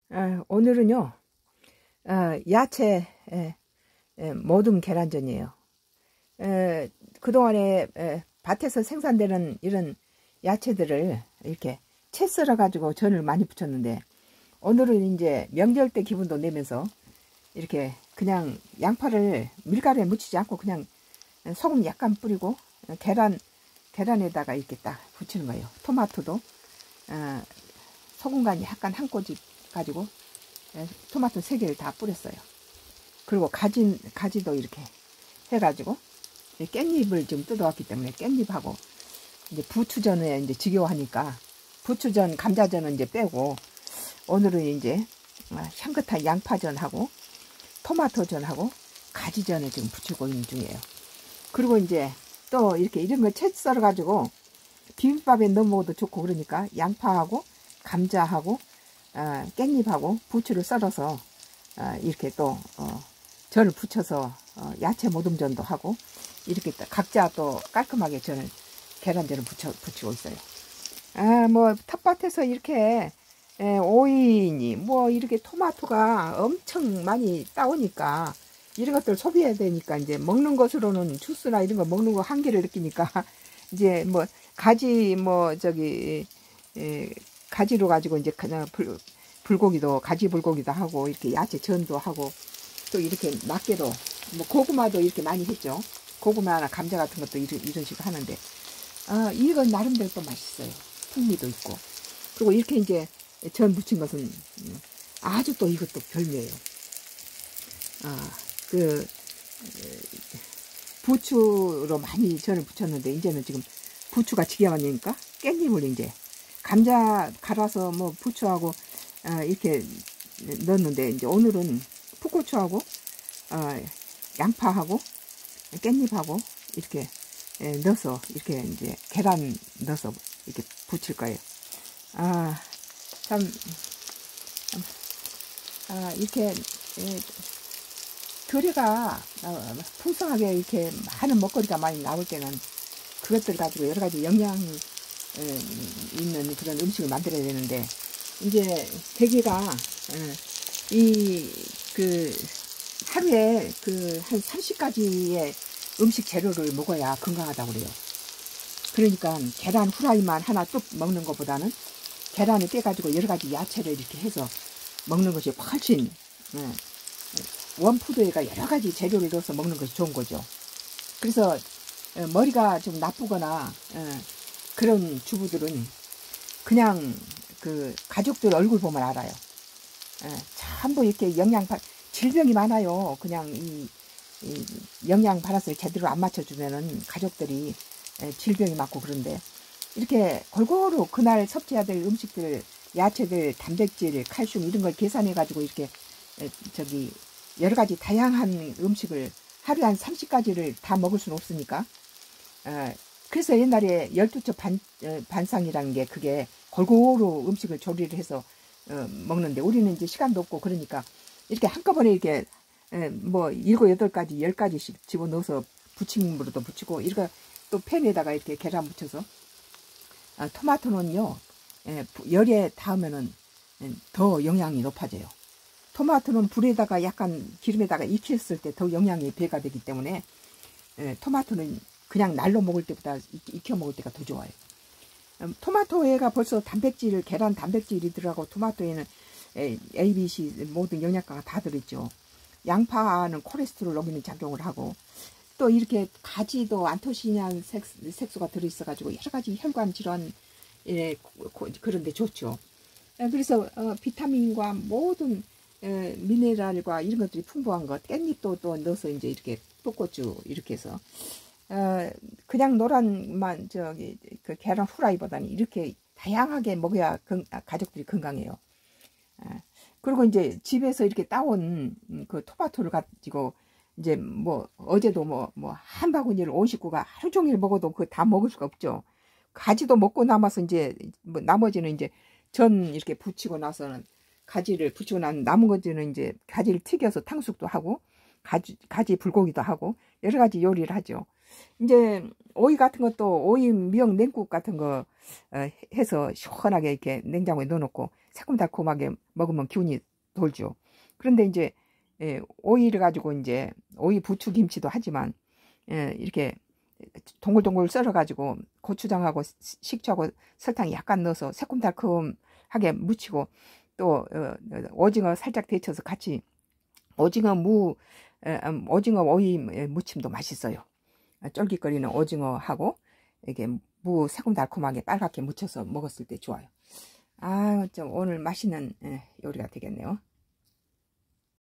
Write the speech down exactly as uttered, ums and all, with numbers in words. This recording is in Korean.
아, 오늘은요, 아, 야채 에, 에, 모듬 계란전이에요. 에, 그동안에 에, 밭에서 생산되는 이런 야채들을 이렇게 채 썰어 가지고 전을 많이 부쳤는데, 오늘은 이제 명절 때 기분도 내면서 이렇게 그냥 양파를 밀가루에 묻히지 않고 그냥 소금 약간 뿌리고 계란 계란에다가 이렇게 딱 부치는 거예요. 토마토도 어, 소금간 약간 한 꼬집 가지고 토마토 세 개를 다 뿌렸어요. 그리고 가지, 가지도 이렇게 해가지고 깻잎을 좀 뜯어왔기 때문에 깻잎하고 이제 부추전에 이제 지겨워하니까 부추전, 감자전은 이제 빼고 오늘은 이제 향긋한 양파전하고 토마토전하고 가지전에 지금 부치고 있는 중이에요. 그리고 이제 또 이렇게 이런 거 채 썰어가지고 비빔밥에 넣어 먹어도 좋고 그러니까 양파하고 감자하고 어, 깻잎하고 부추를 썰어서 어, 이렇게 또 어, 전을 부쳐서 어, 야채 모듬전도 하고 이렇게 각자 또 깔끔하게 전을 계란전을 부쳐, 부치고 있어요. 아, 뭐 텃밭에서 이렇게 에, 오이니 뭐 이렇게 토마토가 엄청 많이 따오니까 이런 것들 소비해야 되니까 이제 먹는 것으로는 주스나 이런 거 먹는 거 한계를 느끼니까 이제 뭐 가지 뭐 저기 에, 가지로 가지고 이제 그냥 불, 불고기도 가지 불고기도 하고 이렇게 야채 전도 하고 또 이렇게 낱개로 뭐 고구마도 이렇게 많이 했죠. 고구마나 감자 같은 것도 이런, 이런 식으로 하는데 아, 이건 나름대로 또 맛있어요. 풍미도 있고 그리고 이렇게 이제 전 부친 것은 아주 또 이것도 별미예요. 아, 그 부추로 많이 전을 부쳤는데 이제는 지금 부추가 지겨우니까 깻잎을 이제 감자 갈아서 뭐 부추하고 어, 이렇게 넣었는데 이제 오늘은 풋고추하고 어, 양파하고 깻잎하고 이렇게 에, 넣어서 이렇게 이제 계란 넣어서 이렇게 부칠 거예요. 아, 참, 아, 이렇게 에, 교리가 어, 풍성하게 이렇게 많은 먹거리가 많이 나올 때는 그것들 가지고 여러 가지 영양 에, 있는 그런 음식을 만들어야 되는데 이제 대개가 이 그 하루에 그 한 삼십 가지의 음식 재료를 먹어야 건강하다고 그래요. 그러니까 계란 후라이만 하나 뚝 먹는 것보다는 계란을 깨가지고 여러 가지 야채를 이렇게 해서 먹는 것이 훨씬 원푸드에가 여러 가지 재료를 넣어서 먹는 것이 좋은 거죠. 그래서 머리가 좀 나쁘거나 그런 주부들은 그냥 그 가족들 얼굴 보면 알아요. 전부 이렇게 영양 질병이 많아요. 그냥 이, 이 영양 바란스를 제대로 안 맞춰주면은 가족들이 질병이 많고 그런데 이렇게 골고루 그날 섭취해야 될 음식들, 야채들, 단백질, 칼슘 이런 걸 계산해 가지고 이렇게 저기 여러 가지 다양한 음식을 하루에 한 삼십 가지를 다 먹을 수는 없으니까 그래서 옛날에 열두 첩 반, 반상이라는 게 그게 골고루 음식을 조리를 해서 어, 먹는데 우리는 이제 시간도 없고 그러니까 이렇게 한꺼번에 이렇게 에, 뭐 일곱 여덟 가지 열 가지씩 집어넣어서 부침으로도 부치고 이렇게 또 팬에다가 이렇게 계란 부쳐서 아, 토마토는요 에, 열에 닿으면은 더 영양이 높아져요. 토마토는 불에다가 약간 기름에다가 익혔을 때 더 영양이 배가 되기 때문에 에, 토마토는 그냥 날로 먹을 때보다 익혀 먹을 때가 더 좋아요. 토마토에가 벌써 단백질, 계란 단백질이 들어가고 토마토에는 A, B, C 모든 영양가가 다 들어있죠. 양파는 콜레스테롤 녹이는 작용을 하고 또 이렇게 가지도 안토시아닌 색소가 들어있어가지고 여러 가지 혈관 질환 그런데 좋죠. 그래서 어, 비타민과 모든 에, 미네랄과 이런 것들이 풍부한 것 깻잎도 또 넣어서 이제 이렇게 풋고추 이렇게 해서 어, 그냥 노란만 저기 그 계란 후라이보다는 이렇게 다양하게 먹어야 건, 가족들이 건강해요. 아, 그리고 이제 집에서 이렇게 따온 그 토마토를 가지고 이제 뭐 어제도 뭐 뭐 한 바구니를 온 식구가 하루 종일 먹어도 그 다 먹을 수가 없죠. 가지도 먹고 남아서 이제 뭐 나머지는 이제 전 이렇게 부치고 나서는 가지를 부치고 난 남은 것들은 이제 가지를 튀겨서 탕수육도 하고 가지 가지 불고기도 하고 여러 가지 요리를 하죠. 이제 오이 같은 것도 오이 미역 냉국 같은 거 어, 해서 시원하게 이렇게 냉장고에 넣어놓고 새콤달콤하게 먹으면 기운이 돌죠. 그런데 이제 예, 오이를 가지고 이제 오이 부추 김치도 하지만 예, 이렇게 동글동글 썰어 가지고 고추장하고 식초하고 설탕 약간 넣어서 새콤달콤하게 무치고 또 어, 오징어 살짝 데쳐서 같이 오징어 무 에, 음, 오징어 오이 무침도 맛있어요. 쫄깃거리는 오징어하고 이게 무 새콤달콤하게 빨갛게 무쳐서 먹었을 때 좋아요. 아, 좀 오늘 맛있는 요리가 되겠네요.